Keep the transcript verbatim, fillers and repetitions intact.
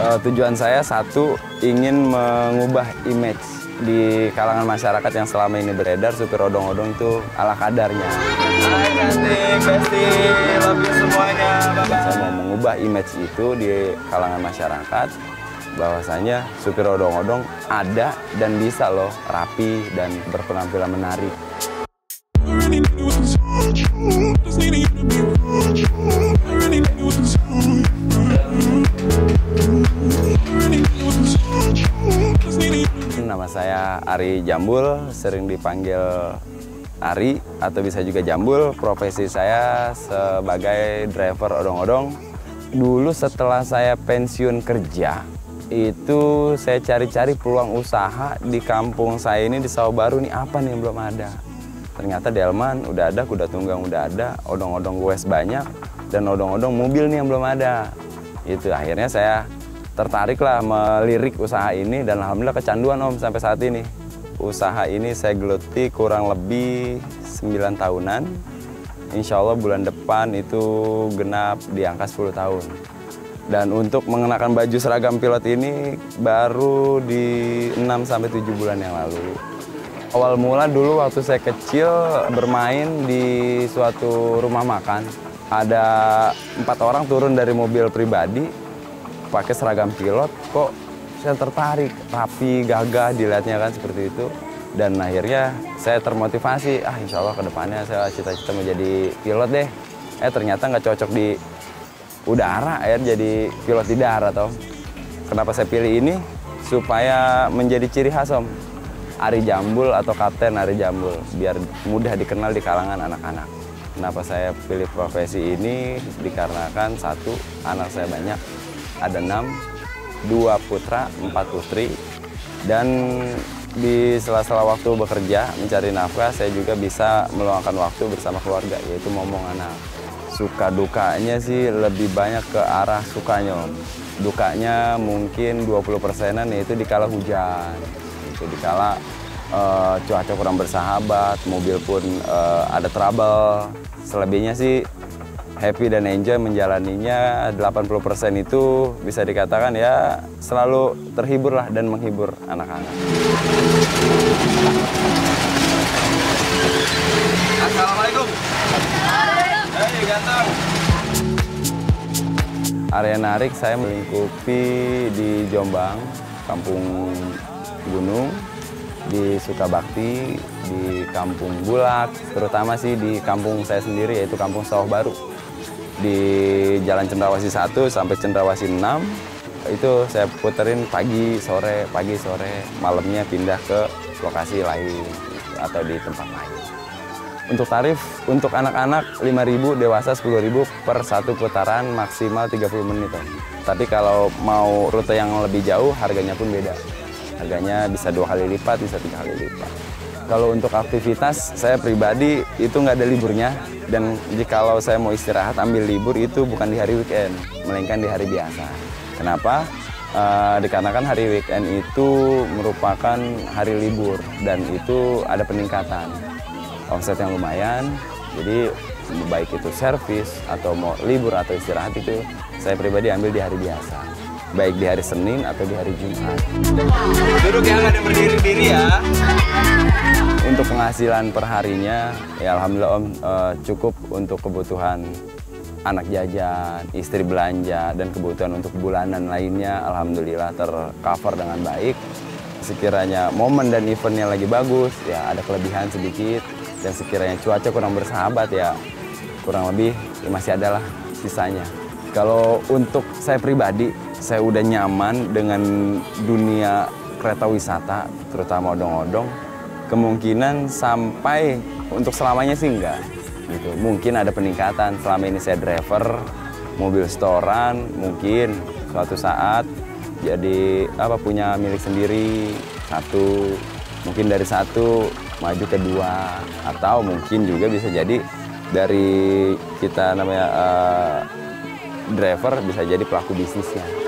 Uh, tujuan saya satu, ingin mengubah image di kalangan masyarakat yang selama ini beredar supir odong-odong itu ala kadarnya. Hai cantik, besti, love you semuanya. Bye-bye. Saya mau mengubah image itu di kalangan masyarakat, bahwasanya supir odong-odong ada dan bisa loh rapi dan berpenampilan menarik. Nama saya Ari Jambul, sering dipanggil Ari atau bisa juga Jambul. Profesi saya sebagai driver odong-odong. Dulu setelah saya pensiun kerja, itu saya cari-cari peluang usaha di kampung saya ini di Sawah Baru nih, apa nih yang belum ada. Ternyata delman udah ada, kuda tunggang udah ada, odong-odong goes banyak, dan odong-odong mobil nih yang belum ada. Itu akhirnya saya tertarik lah melirik usaha ini dan alhamdulillah kecanduan Om sampai saat ini. Usaha ini saya geluti kurang lebih sembilan tahunan. Insya Allah bulan depan itu genap di angka sepuluh tahun. Dan untuk mengenakan baju seragam pilot ini baru di enam sampai tujuh bulan yang lalu. Awal mula dulu waktu saya kecil bermain di suatu rumah makan. Ada empat orang turun dari mobil pribadi, pakai seragam pilot, kok saya tertarik, rapi, gagah dilihatnya kan seperti itu. Dan akhirnya saya termotivasi, ah insya Allah kedepannya saya cita-cita menjadi pilot deh. Eh ternyata nggak cocok di udara, akhirnya jadi pilot di darat Om. Kenapa saya pilih ini? Supaya menjadi ciri khas Om. Ari Jambul atau Kapten Ari Jambul, biar mudah dikenal di kalangan anak-anak. Kenapa saya pilih profesi ini? Dikarenakan satu, anak saya banyak. Ada enam, dua putra, empat putri, dan di sela-sela waktu bekerja mencari nafkah saya juga bisa meluangkan waktu bersama keluarga, yaitu momong anak. Suka dukanya sih lebih banyak ke arah sukanya Om. Dukanya mungkin dua puluh persenan, yaitu dikala hujan, itu dikala uh, cuaca kurang bersahabat, mobil pun uh, ada trouble. Selebihnya sih happy dan enjoy menjalaninya. Delapan puluh persen itu bisa dikatakan ya selalu terhibur lah dan menghibur anak-anak. Assalamualaikum. Hai ganteng. Area narik saya melingkupi di Jombang, Kampung Gunung, di Sukabakti, di Kampung Bulak, terutama sih di kampung saya sendiri yaitu Kampung Sawah Baru. Di Jalan Cendrawasih satu sampai Cendrawasih enam, itu saya puterin pagi, sore, pagi, sore, malamnya pindah ke lokasi lain atau di tempat lain. Untuk tarif, untuk anak-anak lima ribu, dewasa sepuluh ribu per satu putaran maksimal tiga puluh menit. Tapi kalau mau rute yang lebih jauh, harganya pun beda. Harganya bisa dua kali lipat, bisa tiga kali lipat. Kalau untuk aktivitas, saya pribadi itu nggak ada liburnya. Dan jikalau saya mau istirahat, ambil libur itu bukan di hari weekend, melainkan di hari biasa. Kenapa? E, dikarenakan hari weekend itu merupakan hari libur dan itu ada peningkatan omset yang lumayan. Jadi baik itu servis atau mau libur atau istirahat itu saya pribadi ambil di hari biasa. Baik di hari Senin atau di hari Jumat. Duduk ya, nggak ada berdiri-diri ya. Untuk penghasilan perharinya, ya alhamdulillah Om eh, cukup untuk kebutuhan anak jajan, istri belanja, dan kebutuhan untuk bulanan lainnya alhamdulillah tercover dengan baik. Sekiranya momen dan eventnya lagi bagus, ya ada kelebihan sedikit. Dan sekiranya cuaca kurang bersahabat, ya kurang lebih ya masih adalah sisanya. Kalau untuk saya pribadi, saya udah nyaman dengan dunia kereta wisata, terutama odong-odong. Kemungkinan sampai untuk selamanya sih enggak. Gitu. Mungkin ada peningkatan. Selama ini saya driver mobil setoran, mungkin suatu saat jadi apa punya milik sendiri satu. Mungkin dari satu maju ke dua, atau mungkin juga bisa jadi dari kita namanya uh, driver bisa jadi pelaku bisnisnya.